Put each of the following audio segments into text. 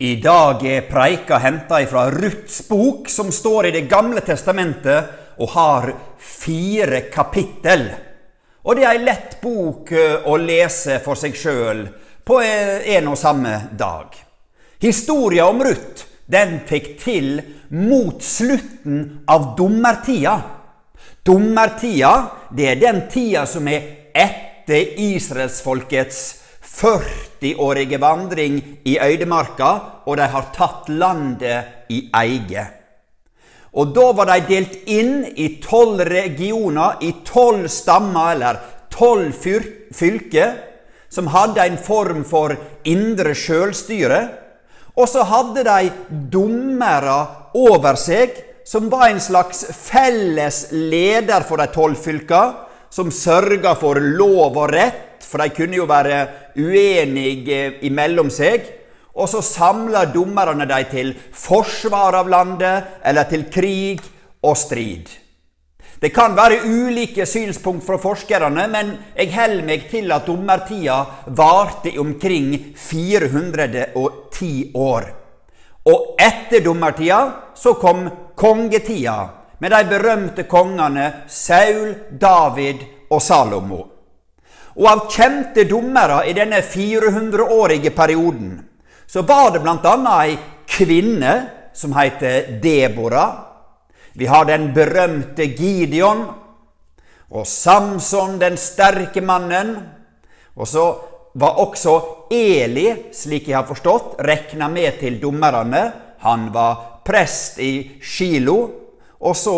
I dag er preika hentet fra Ruths bok, som står i det gamle testamentet og har 4 kapittel. Og det er en lett bok å lese for seg selv på en og samme dag. Historien om Ruth, den fikk til mot slutten av dommertida. Dommertida, det er den tida som er etter Israelsfolkets 40-årige vandring i øydemarka, og de har tatt landet i eie. Og da var de delt inn i 12 regioner, i 12 stammer, eller 12 fylker, som hadde en form for indre selvstyre. Og så hadde de dommere over seg, som var en slags felles leder for de 12 fylker, som sørget for lov og rett, for de kunne jo være uenige imellom seg, og så samlet dommerne de til forsvar av landet, eller til krig og strid. Det kan være ulike synspunkt fra forskerne, men jeg holder meg til at dommertida varte omkring 410 år. Og etter dommertida så kom kongetida, med de berømte kongene Saul, David og Salomo. Og av kjente dommere i denne 400-årige perioden, så var det blant annet en kvinne som heter Deborah. Vi har den berømte Gideon, og Samson, den sterke mannen. Og så var også Eli, slik jeg har forstått, regnet med til dommerne. Han var prest i Shilo, og så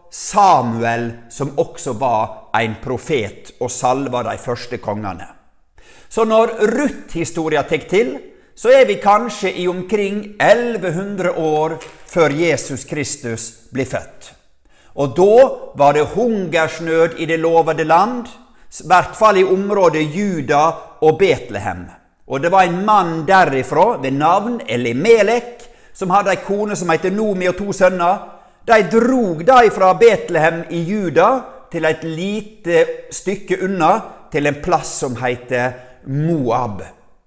Samuel, som også var en profet og salva de første kongene. Så når Ruth-historia tek til, så er vi kanskje i omkring 1100 år før Jesus Kristus blir født. Og da var det hungersnød i det lovede land, i hvert fall i området Juda og Betlehem. Og det var en mann derifra ved navn Elimelek, som hadde en kone som heter Nomi og 2 sønner. De drog fra Betlehem i Juda til et lite stykke unna, til en plass som heter Moab.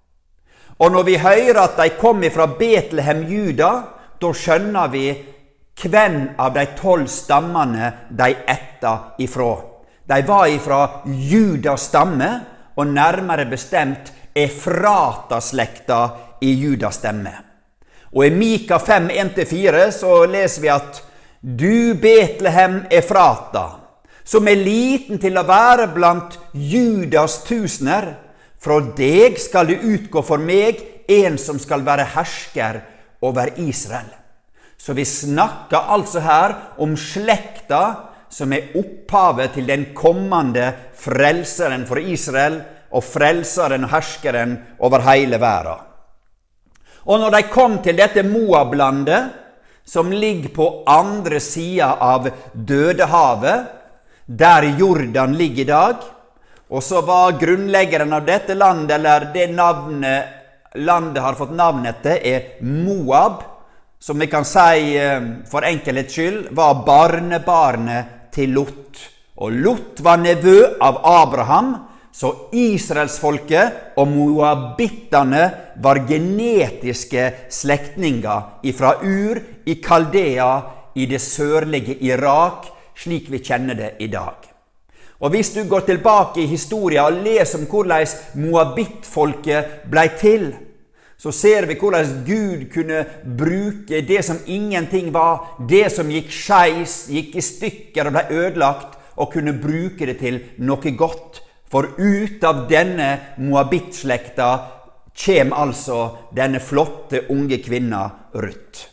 Og når vi hører at de kom fra Betlehem, Juda, da skjønner vi hvem av de 12 stammene de etta ifra. De var ifra Judas stamme, og nærmere bestemt Efrata-slekta i Judas stemme. Og i Mika 5, 1-4 så leser vi at «Du Betlehem Efrata, som er liten til å være blant Judas tusener, fra deg skal det utgå for meg en som skal være hersker over Israel». Så vi snakker altså her om slekta som er opphavet til den kommende frelseren for Israel, og frelseren og herskeren over hele verden. Og når de kom til dette Moab-landet, som ligger på andre siden av Dødehavet, der Jordan ligger i dag, og så var grunnleggeren av dette landet, eller det navnet landet har fått navn etter, er Moab, som vi kan si for enkelhets skyld, var barnebarnet til Lot. Og Lot var nevø av Abraham, så Israelsfolket og moabittene var genetiske slektninger ifra Ur i Kaldea i det sørlige Irak, slik vi kjenner det i dag. Og hvis du går tilbake i historien og leser om hvordan moabittfolket ble til, så ser vi hvordan Gud kunne bruke det som ingenting var, det som gikk skeis, gikk i stykker og ble ødelagt, og kunne bruke det til noe godt. For ut av denne moabittslekta kjem altså denne flotte unge kvinna Ruth.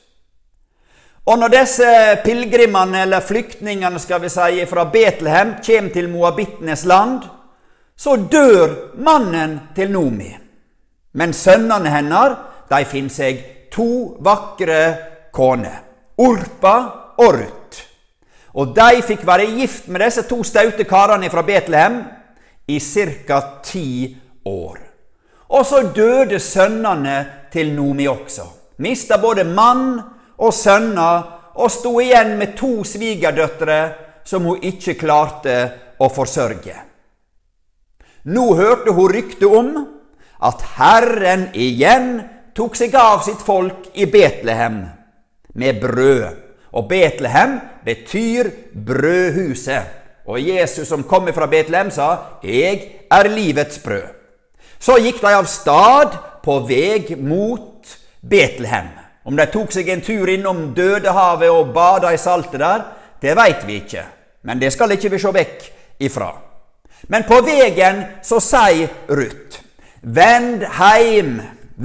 Og når disse pilgrimene eller flyktningene, skal vi si, fra Betlehem kjem til moabittenes land, så dør mannen til Nomi. Men sønnene hennes, de finner seg 2 vakre koner, Orpa og Ruth. Og de fikk være gift med disse 2 staute karene fra Betlehem i cirka 10 år. Og så døde sønnene til Nomi også. Mistet både mann og sønner, og stod igjen med 2 svigerdøtre som hun ikke klarte å forsørge. Nå hørte hun rykte om at Herren igjen tok seg av sitt folk i Betlehem med brød. Og Betlehem betyr brødhuset. Og Jesus som kom fra Betlehem sa, «Jeg er livets brød». Så gikk de av stad på vei mot Betlehem. Om de tok seg en tur innom Dødehavet og badet i saltet der, det vet vi ikke. Men det skal ikke vi se vekk ifra. Men på veien så sier Ruth, «Vend heim,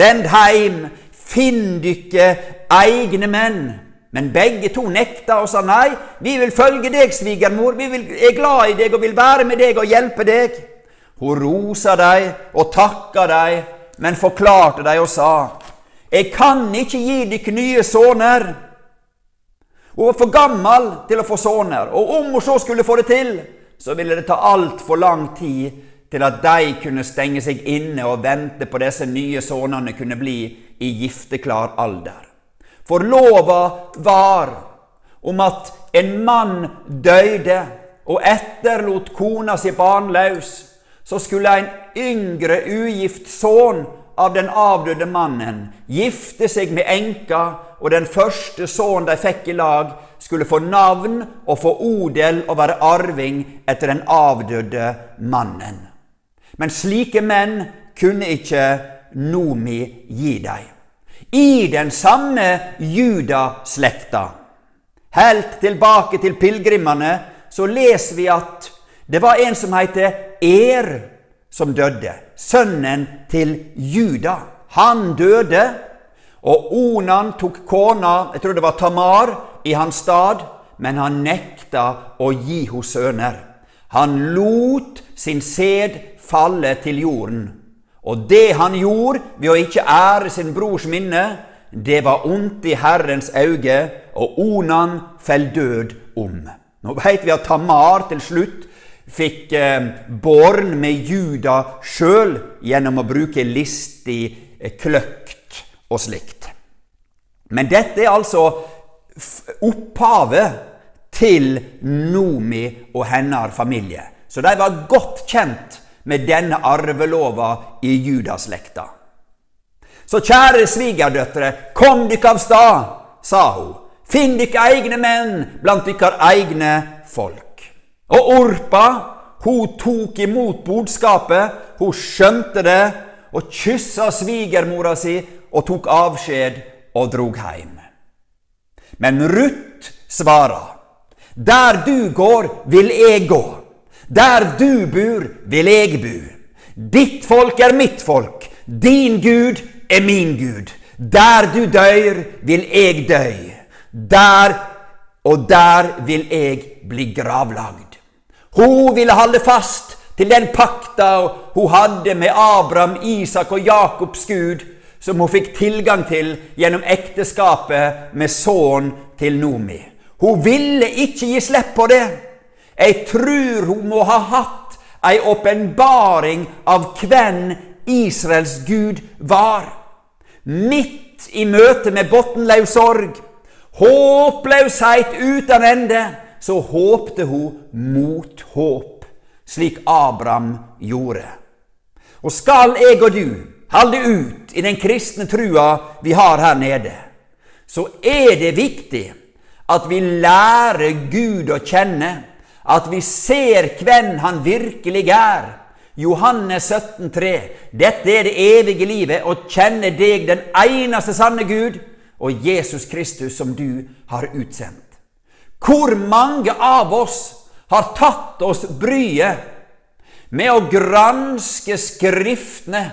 finn dykke egne menn». Men begge to nekta og sa, «Nei, vi vil følge deg, svigermor, vi er glad i deg og vil være med deg og hjelpe deg». Hun rosa deg og takka deg, men forklarte deg og sa, «Jeg kan ikke gi dykk nye soner». Hun var for gammel til å få soner, og om hun så skulle få det til, så ville det ta alt for lang tid til at de kunne stenge seg inne og vente på disse nye sonene kunne bli i gifteklar alder. For lova var om at en mann døde og etterlot kona si barnløs, så skulle en yngre ugift son av den avdøde mannen gifte seg med enka, og den første son de fikk i lag skulle få navn og få odel og være arving etter den avdøde mannen. Men slike menn kunne ikke Nomi gi dem. I den samme judaslekta, helt tilbake til pilgrimene, så leser vi at det var en som heter som døde, sønnen til Juda. Han døde, og Onan tok kona, jeg tror det var Tamar, i hans stad, men han nekta å gi hos sønner. Han lot sin sæd falle til jorden. Og det han gjorde ved å ikke ære sin brors minne, det var ondt i Herrens øyne, og Onan fell død om. Nå vet vi at Tamar til slutt fikk barn med Juda selv gjennom å bruke listig kløkt og slikt. Men dette er altså opphavet til Nomi og hennes familie. Så de var godt kjent med denne arvelova i judaslekta. Så kjære svigerdøtre, kom dykk av stad, sa hun. Finn dykk egne menn blant dykkar egne folk. Og Orpa, hun tok imot budskapet, hun skjønte det, og kyssa svigermora si, og tok avskjed og drog heim. Men Ruth svarer, der du går, vil jeg gå. Der du bor, vil jeg bo. Ditt folk er mitt folk. Din Gud er min Gud. Der du dør, vil jeg dø. Der vil jeg bli gravlagd. Hun ville holde fast til den pakta hun hadde med Abraham, Isak og Jakobs Gud, som hun fikk tilgang til gjennom ekteskapet med sønnen til Nomi. Hun ville ikke gi slipp på det. Jeg tror hun må ha hatt en åpenbaring av hvem Israels Gud var. Midt i møte med bottenløs sorg, håpløshet uten ende, så håpte hun mot håp, slik Abraham gjorde. Og skal jeg og du holde ut i den kristne trua vi har her nede, så er det viktig at vi lærer Gud å kjenne, at vi ser hvem han virkelig er. Johannes 17,3. Dette er det evige livet, å kjenne deg, den eneste sanne Gud, og Jesus Kristus som du har utsendt. Hvor mange av oss har tatt oss bryet med å granske skriftene,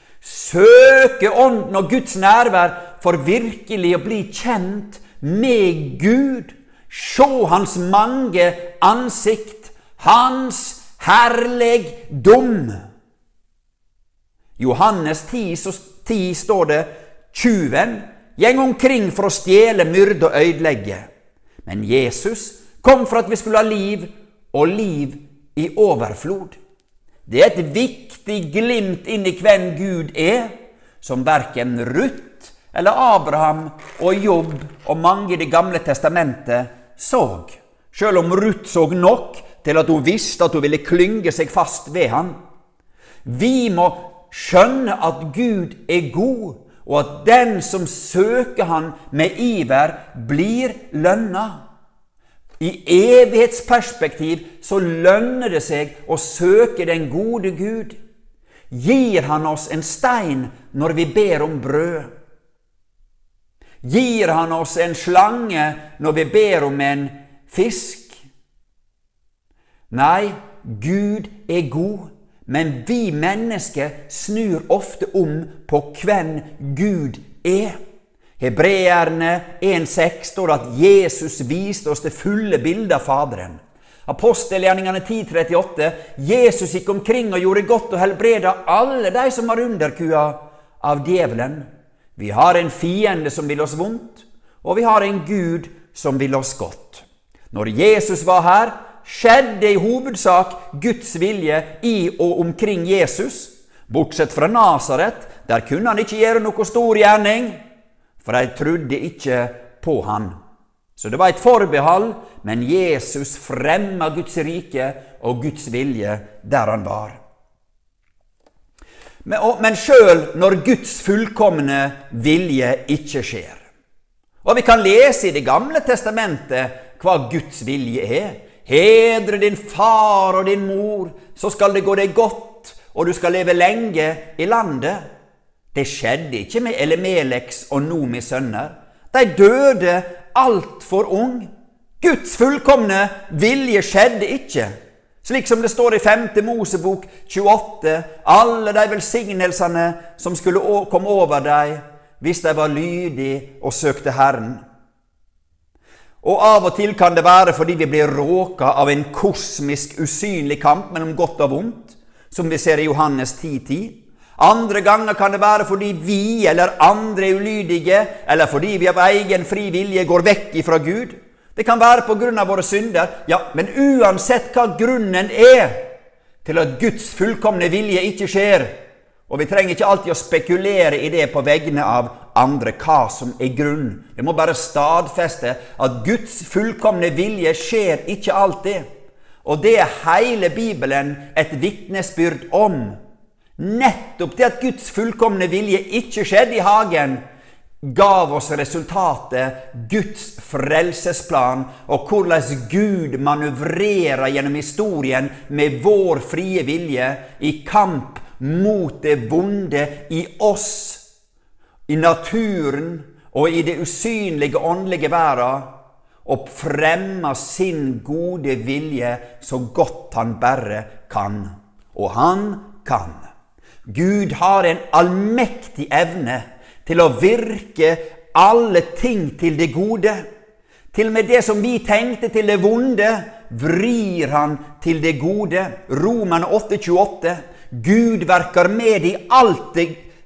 søke ånden og Guds nærvær for virkelig å bli kjent med Gud, se hans mange ansikt, hans herligdom. Johannes 10 står det, tjuven gjeng omkring for å stjele, myrde og ødelegge. Men Jesus kom for at vi skulle ha liv, og liv i overflod. Det er et viktig glimt inn i hvem Gud er, som hverken Ruth eller Abraham og Jobb og mange i det gamle testamentet så. Selv om Ruth så nok til at hun visste at hun ville klynge seg fast ved han. Vi må skjønne at Gud er god, og at den som søker han med iver, blir lønna. I evighetsperspektiv så lønner det seg å søke den gode Gud. Gir han oss en stein når vi ber om brød? Gir han oss en slange når vi ber om en fisk? Nei, Gud er god, men vi mennesker snur ofte om på hvem Gud er. Hebreerne 1,6 står at Jesus viste oss det fulle bildet av Faderen. Apostelgjerningene 10,38, Jesus gikk omkring og gjorde godt og helbreda alle de som var underkua av djevelen. Vi har en fiende som vil oss vondt, og vi har en Gud som vil oss godt. Når Jesus var her, skjedde i hovedsak Guds vilje i og omkring Jesus, bortsett fra Nazaret, der kunne han ikke gjøre noe stor gjerning, for de trodde ikke på han. Så det var et forbehold, men Jesus fremma Guds rike og Guds vilje der han var. Men selv når Guds fullkomne vilje ikke skjer. Og vi kan lese i Det gamle testamentet hva Guds vilje er. Hedre din far og din mor, så skal det gå deg godt, og du skal leve lenge i landet. Det skjedde ikke med Elimeleks og Nomis sønner. De døde alt for ung. Guds fullkomne vilje skjedde ikke. Slik som det står i 5. Mosebok 28, alle de velsignelsene som skulle komme over deg, hvis de var lydige og søkte Herren. Og av og til kan det være fordi vi blir råket av en kosmisk, usynlig kamp mellom godt og vondt, som vi ser i Johannes 10,10. Andre ganger kan det være fordi vi eller andre er ulydige, eller fordi vi av egen fri vilje går vekk ifra Gud. Det kan være på grunn av våre synder, ja, men uansett hva grunnen er til at Guds fullkomne vilje ikke skjer, og vi trenger ikke alltid å spekulere i det på vegne av andre, hva som er grunn. Vi må bare stadfeste at Guds fullkomne vilje skjer ikke alltid, og det er hele Bibelen et vitnesbyrd om. Nettopp det at Guds fullkomne vilje ikke skjedde i hagen, gav oss resultatet Guds frelsesplan, og hvordan Gud manøvrerer gjennom historien med vår frie vilje i kamp mot det vonde i oss, i naturen og i det usynlige åndelige verden, og fremmer sin gode vilje så godt han bare kan. Og han kan. Gud har en allmektig evne til å virke alle ting til det gode. Til og med det som vi tenkte til det vonde, vrir han til det gode. Romerne 8,28. Gud verker med i alt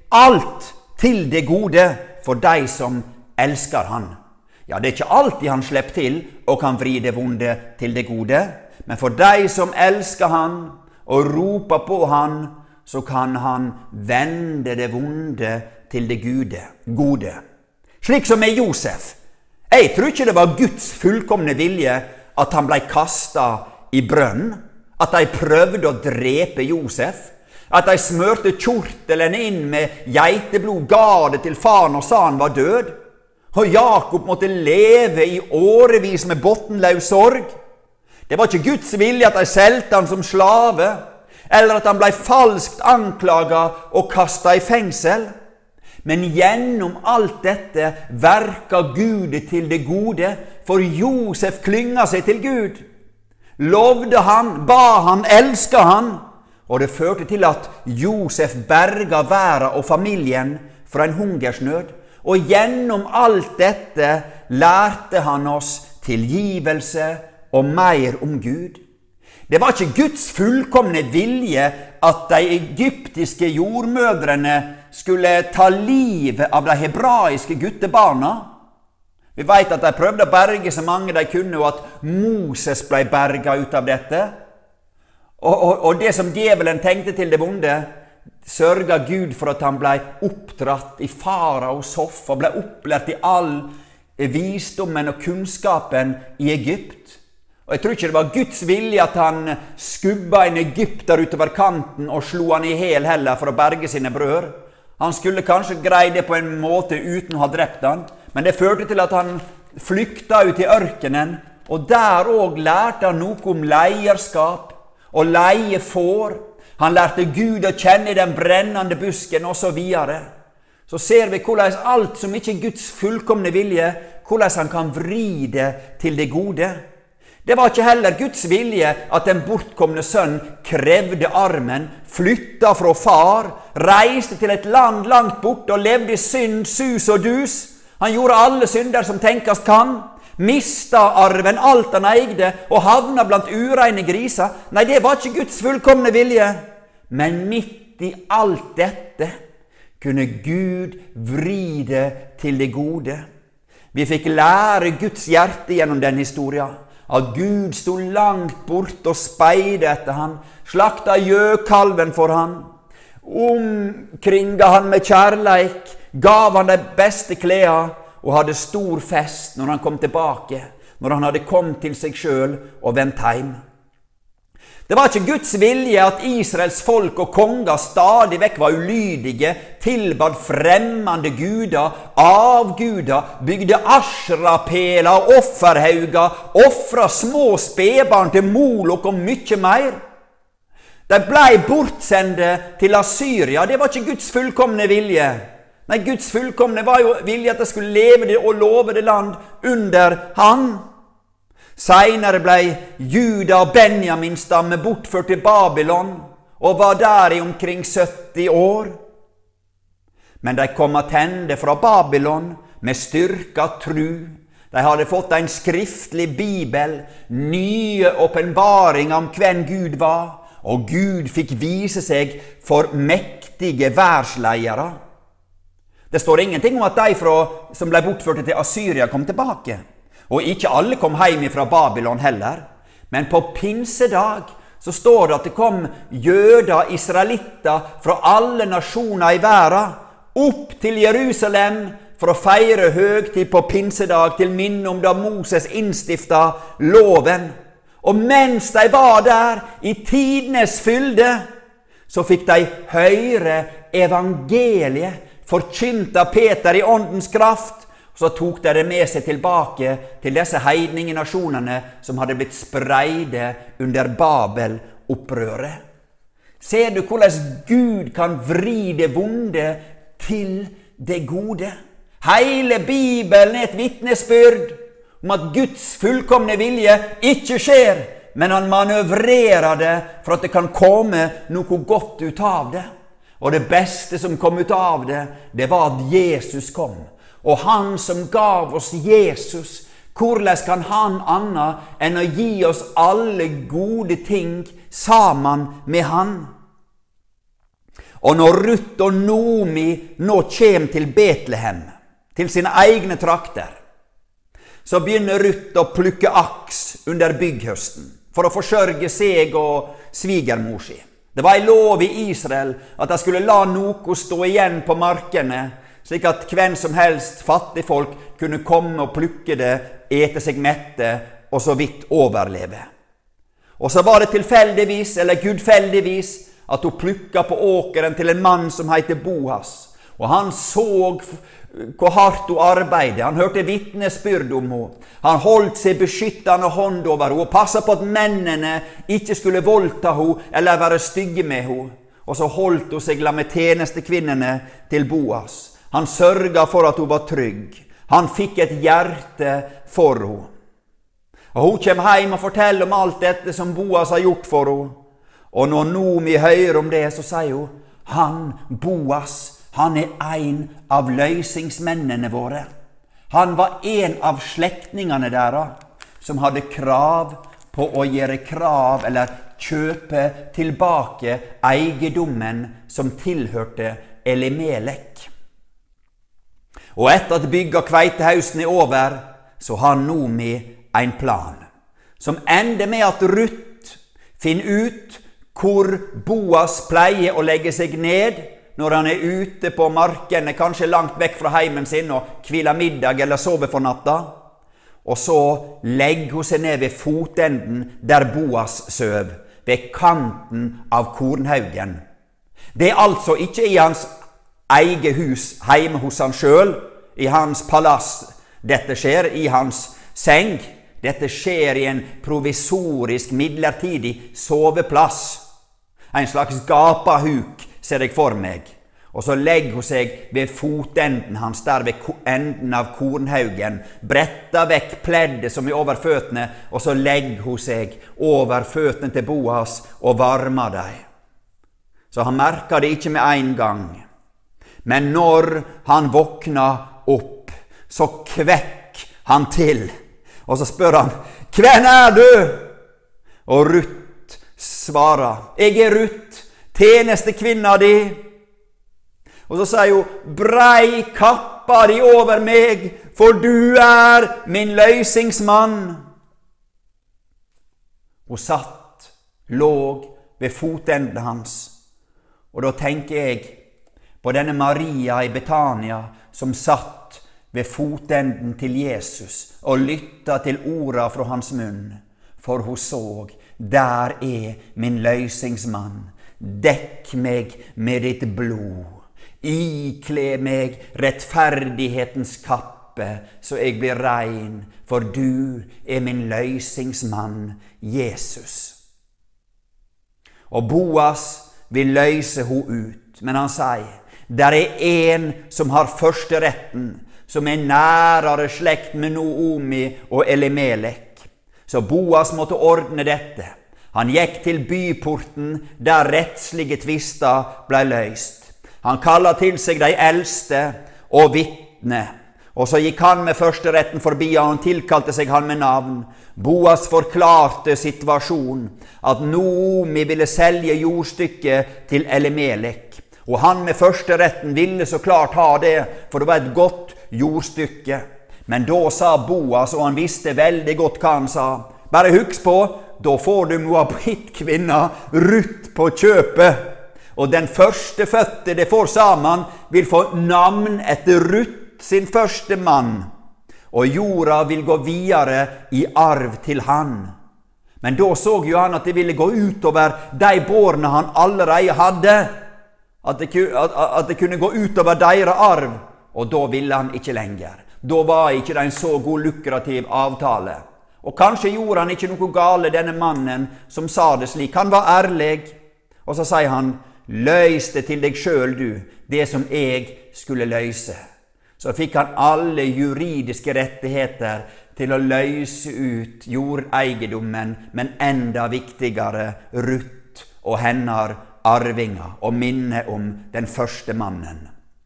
til det gode for de som elsker han. Ja, det er ikke alltid han slipper til og kan vri det vonde til det gode, men for de som elsker han og roper på han, så kan han vende det vonde til det gode. Slik som med Josef. Jeg tror ikke det var Guds fullkomne vilje at han ble kastet i brønn, at de prøvde å drepe Josef, at de smørte kjortelen inn med geiteblod, ga det til faren og sa han var død, og Jakob måtte leve i årevis med bottenløs sorg. Det var ikke Guds vilje at de solgte han som slave, eller at han ble falskt anklaget og kastet i fengsel. Men gjennom alt dette verker Gud til det gode, for Josef klynget seg til Gud. Lovde han, ba han, elsket han, og det førte til at Josef berga verden og familien fra en hungersnød. Og gjennom alt dette lærte han oss tilgivelse og mer om Gud. Det var ikke Guds fullkomne vilje at de egyptiske jordmødrene skulle ta livet av de hebraiske guttebarna. Vi vet at de prøvde å berge så mange de kunne, og at Moses ble berget ut av dette. Og det som djevelen tenkte til det vonde, sørget Gud for at han ble oppdratt i faraos hoff, og ble opplært i all visdommen og kunnskapen i Egypt. Og jeg tror ikke det var Guds vilje at han skubba en egypter utover kanten og slo han i hel heller for å berge sine brødre. Han skulle kanskje greie det på en måte uten å ha drept han, men det førte til at han flykta ut i ørkenen, og der også lærte han noe om leierskap og leie får. Han lærte Gud å kjenne i den brennende busken, og så videre. Så ser vi hvordan alt som ikke er Guds fullkomne vilje, hvordan han kan vri det til det gode. Det var ikke heller Guds vilje at den bortkomne sønn krevde armen, flytta fra far, reiste til et land langt bort og levde i synd, sus og dus. Han gjorde alle synder som tenkast kan, mista arven, alt han eide, og havna blant ureine griser. Nei, det var ikke Guds fullkomne vilje. Men midt i alt dette kunne Gud vri det til det gode. Vi fikk lære Guds hjerte gjennom den historien. At Gud stod langt bort og speide etter han, slakta gjøkalven for han, omkringa han med kjærleik, gav han de beste klær og hadde stor fest når han kom tilbake, når han hadde kommet til seg selv og vendt hjem. Det var ikke Guds vilje at Israels folk og konger stadig vekk var ulydige, tilbad fremmede guder, avguder, bygde asjrapeler og offerhauger, offra små spedbarn til Molok og mye mer. De blei bortsendte til Assyria. Det var ikke Guds fullkomne vilje. Nei, Guds fullkomne var jo vilje at de skulle leve det og love det land under han. Senere blei Juda og Benjamin stamme bortført til Babylon og var der i omkring 70 år. Men de kom attende fra Babylon med styrka tru. De hadde fått en skriftlig bibel, nye åpenbaringer om hvem Gud var, og Gud fikk vise seg for mektige værsleiere. Det står ingenting om at de som ble bortført til Assyria kom tilbake. Og ikke alle kom hjem fra Babylon heller. Men på pinsedag så står det at det kom jøder, israelitter fra alle nasjoner i verden opp til Jerusalem for å feire høgtid på pinsedag til minne om da Moses innstiftet loven. Og mens de var der i tidenes fylde, så fikk de høre evangeliet forkynt av Peter i åndens kraft. Så tok de det med seg tilbake til disse heidningenasjonene som hadde blitt spreide under Babel-opprøret. Ser du hvordan Gud kan vri det vonde til det gode? Hele Bibelen er et vitnesbyrd om at Guds fullkomne vilje ikke skjer, men han manøvrerer det for at det kan komme noe godt ut av det. Og det beste som kom ut av det, det var at Jesus kom. Og han som gav oss Jesus, hvordan kan han annet enn å gi oss alle gode ting sammen med han? Og når Ruth og Nomi nå kommer til Betlehem, til sine egne trakter, så begynner Ruth å plukke aks under bygghøsten for å forsørge seg og svigermor si. Det var en lov i Israel at de skulle la noe stå igjen på markene, slik at hvem som helst fattigfolk kunne komme og plukke det, ete seg mette og så vidt overleve. Og så var det tilfeldigvis, eller gudfeldigvis, at hun plukka på åkeren til en mann som heter Boas. Og han så hvor hardt hun arbeidet. Han hørte vitnesbyrd om henne. Han holdt seg beskyttende hånd over henne og passet på at mennene ikke skulle voldta henne eller være stygge med henne. Og så holdt hun seg med tjenestekvinnene til Boas. Han sørget for at hun var trygg. Han fikk et hjerte for henne. Og hun kommer hjem og forteller om alt dette som Boas har gjort for henne. Og når Nomi hører om det, så sier hun, han, Boas, han er en av løysingsmennene våre. Han var en av slektningene deres som hadde krav på å gjøre krav eller kjøpe tilbake eiendommen som tilhørte Elimelek. Og etter at bygg av kveitehausen er over, så har Nomi en plan, som ender med at Ruth finner ut hvor Boas pleier å legge seg ned når han er ute på markene, kanskje langt vekk fra heimen sin og hviler middag eller sover for natta. Og så legger hun seg ned ved fotenden der Boas søv, ved kanten av kornhaugen. Det er altså ikke i hans eget hus hjemme hos han selv, i hans palass. Dette skjer i hans seng. Dette skjer i en provisorisk, midlertidig soveplass. En slags gapahuk ser jeg for meg. Og så legger hun seg ved fotenden hans, der ved enden av kornhaugen, bretter vekk pleddet som er over føttene, og så legger hun seg over føttene til Boas og varmer dem. Så han merker det ikke med en gang. Men når han våkner opp, så kvekk han til. Og så spør han, «Hvem er du?» Og Ruth svarer, «Jeg er Ruth, tjenestekvinna di.» Og så sier hun, «Brei kappa di over meg, for du er min løysingsmann.» Hun satt, låg ved fotenden hans. Og da tenker jeg på denne Maria i Betania, som satt ved fotenden til Jesus og lytta til orda fra hans munn. For hun såg, der er min løysingsmann. Dekk meg med ditt blod. Ikle meg rettferdighetens kappe, så jeg blir rein, for du er min løysingsmann, Jesus. Og Boas vil løyse ho ut, men han sier, der er en som har første retten, som er nærere slekt med Noomi og Elimelek. Så Boas måtte ordne dette. Han gikk til byporten, der rettslige tvister ble løyst. Han kallet til seg de eldste og vittne, og så gikk han med første retten forbi, og han tilkalte seg han med navn. Boas forklarte situasjonen, at Noomi ville selge jordstykket til Elimelek, og han med første retten ville så klart ha det, for det var et godt jordstykke. Men da sa Boas, og han visste veldig godt hva han sa, bare husk på, da får du Moabit-kvinna Ruth på kjøpet. Og den første fødte det får sammen vil få navn etter Ruth sin første mann, og jorda vil gå videre i arv til han. Men da så jo han at det ville gå utover de bårene han allerede hadde, at det kunne gå utover deres arv, og da ville han ikke lenger. Da var ikke det en så god lukrativ avtale. Og kanskje gjorde han ikke noe gale, denne mannen som sa det slik. Han var ærlig, og så sier han, «Løys det til deg selv du, det som jeg skulle løyse.» Så fikk han alle juridiske rettigheter til å løyse ut jordeigedommen, men enda viktigere Ruth og hennes arvinger, og minne om den første mannen.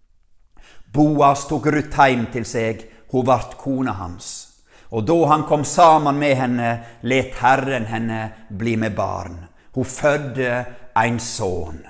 Boas tok Ruth heim til seg, hun vart kona hans. Og da han kom sammen med henne, let Herren henne bli med barn. Hun fødde en son.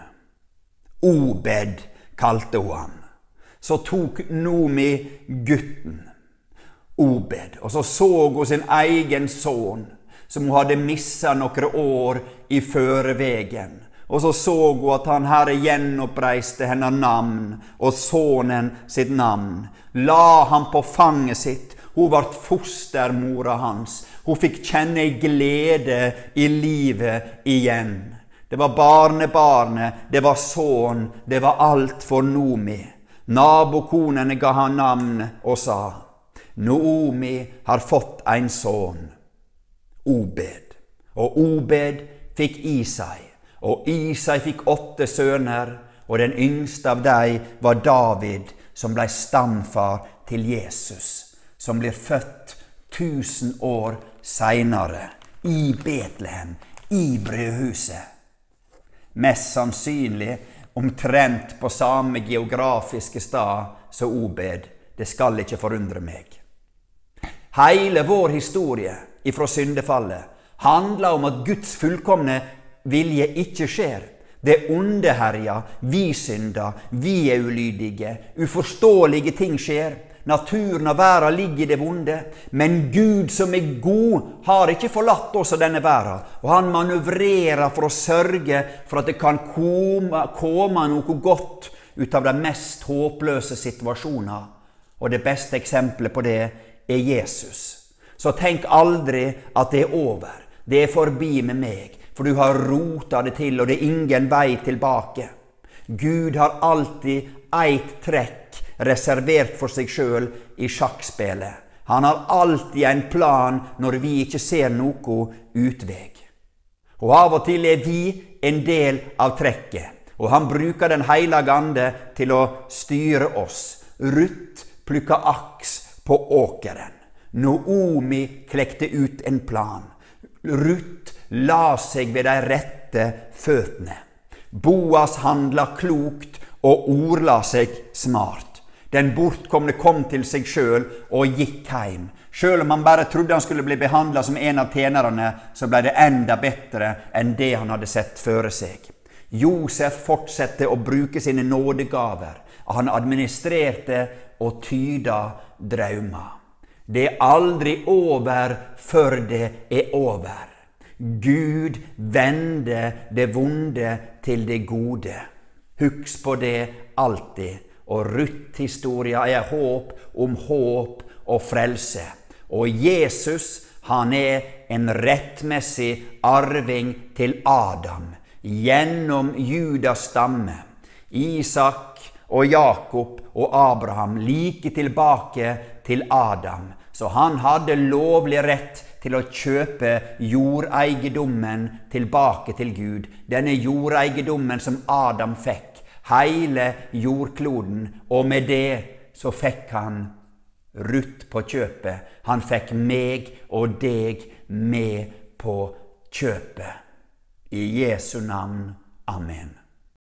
Obed kalte hun han. Så tok Noomi gutten, Obed, og så hun sin egen son, som hun hadde misset noen år i førevegen. Og så hun at han Herre gjenoppreiste hennes navn, og sonen sitt navn. La han på fanget sitt. Hun ble fostermora hans. Hun fikk kjenne glede i livet igjen. Det var barnebarnet, det var son, det var alt for Noomi. Nabokonene ga han navn og sa, Noomi har fått en son, Obed. Og Obed fikk Isai, og Isai fikk 8 sønner, og den yngste av dem var David, som ble stamfar til Jesus, som blir født 1000 år senere, i Betlehem, i brødhuset. Mest sannsynlig omtrent på samme geografiske stad som Obed. Det skal ikke forundre meg. Hele vår historie ifra syndefallet handler om at Guds fullkomne vilje ikke skjer. Det onde herjer, vi synder, vi er ulydige, uforståelige ting skjer. Naturen og verden ligger i det vonde, men Gud som er god har ikke forlatt oss av denne verden, og han manøvrerer for å sørge for at det kan komme noe godt ut av de mest håpløse situasjoner. Og det beste eksempelet på det er Jesus. Så tenk aldri at det er over, det er forbi med meg, for du har rotet det til, og det er ingen vei tilbake. Gud har alltid eit trekk reservert for seg selv i sjakkspillet. Han har alltid en plan når vi ikke ser noe utveg. Og av og til er vi en del av trekket, og han bruker den heilige ande til å styre oss. Ruth plukket aks på åkeren. Naomi klekte ut en plan. Ruth la seg ved de rette føttene. Boas handla klokt og ordla seg smart. Den bortkomne kom til seg selv og gikk hjem. Selv om han bare trodde han skulle bli behandlet som en av tjenerne, så ble det enda bedre enn det han hadde sett føre seg. Josef fortsatte å bruke sine nådegaver. Han administrerte og tyda drømmer. Det er aldri over før det er over. Gud vender det vonde til det gode. Husk på det alltid. Og Ruth-historia er håp om håp og frelse. Og Jesus, han er en rettmessig arving til Adam, gjennom Judas stamme. Isak og Jakob og Abraham like tilbake til Adam. Så han hadde lovlig rett til å kjøpe jordeigedommen tilbake til Gud. Denne jordeigedommen som Adam fikk. Hele jordkloden, og med det så fikk han Ruth på kjøpet. Han fikk meg og deg med på kjøpet. I Jesu navn. Amen.